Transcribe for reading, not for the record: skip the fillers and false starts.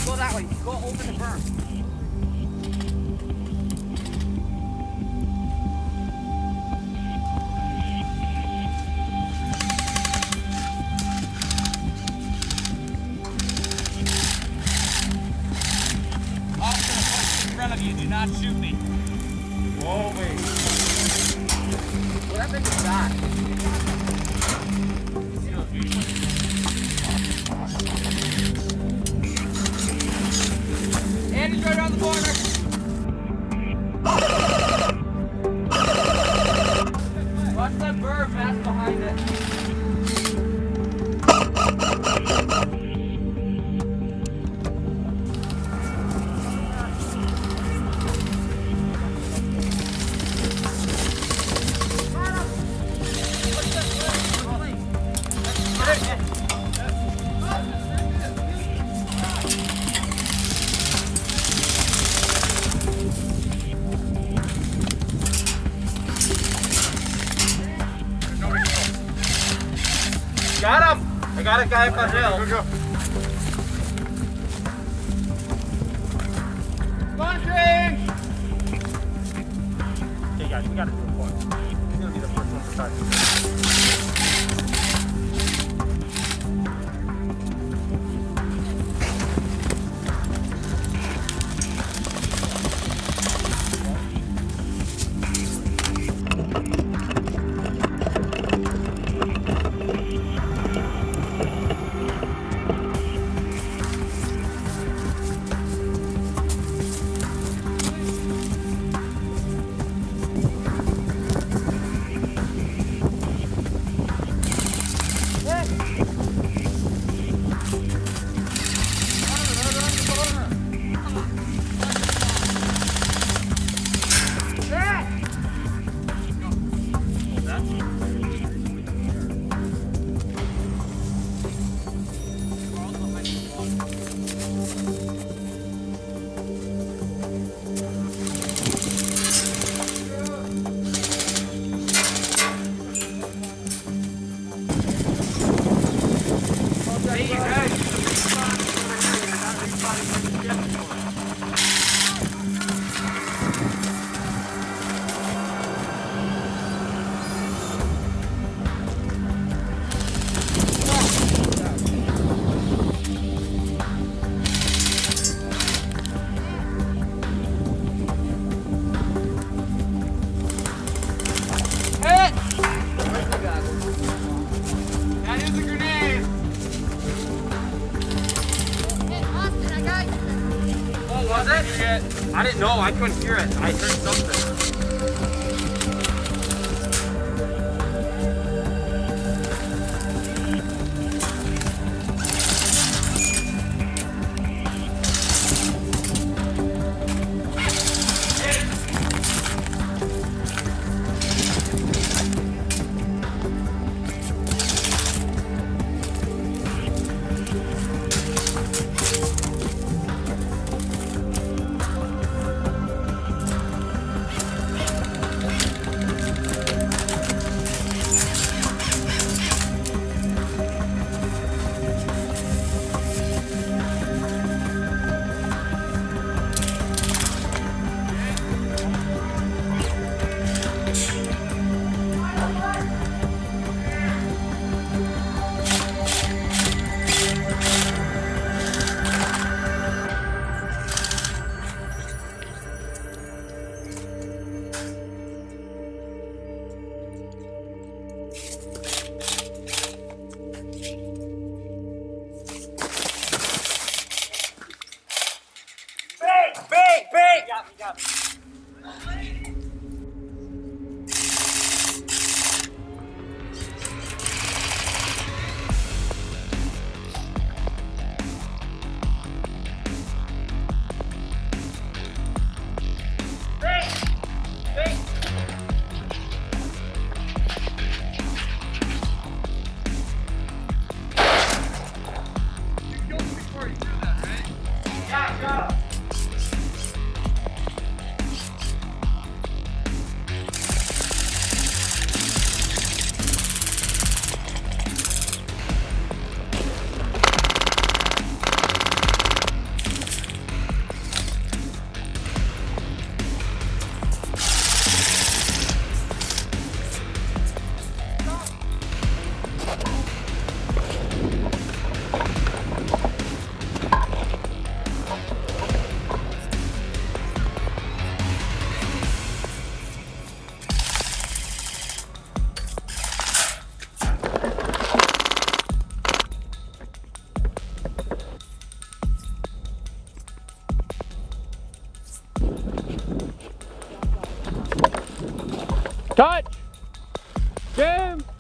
Go that way. Go over the berm. Officer, in front of you. Do not shoot me. Whoa, wait. What happened to that? Andy's right around the corner. Watch that bird, Matt's behind it. Got him! I got a guy up on hill. Go. Come on, James! Okay, guys, we gotta do a point. He's gonna be the first one to start. I didn't know, I couldn't hear it. I heard something. Game!